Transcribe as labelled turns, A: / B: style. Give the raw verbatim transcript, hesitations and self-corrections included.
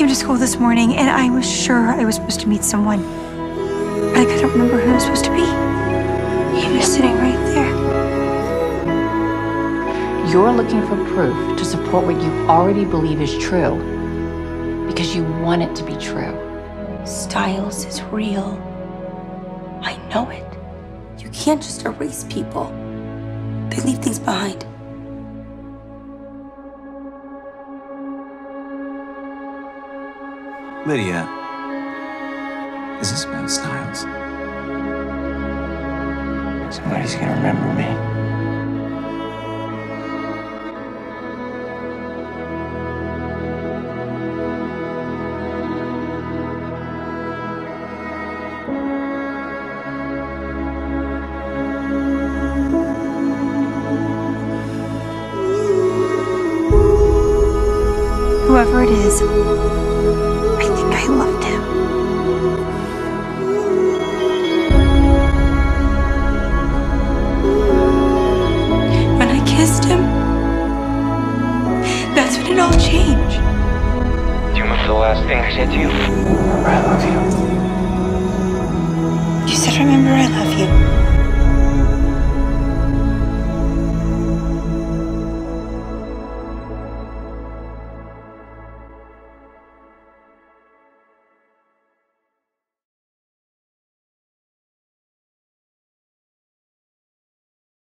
A: came to school this morning and I was sure I was supposed to meet someone. But I couldn't remember who I was supposed to be. He was sitting right there.
B: You're looking for proof to support what you already believe is true because you want it to be true.
A: Stiles is real. I know it. You can't just erase people. They leave things behind.
C: Lydia, is this about Stiles?
D: Somebody's gonna remember me.
A: Whoever it is, I think I loved him. When I kissed him, that's when it all changed.
D: Do you remember the last thing I said to you?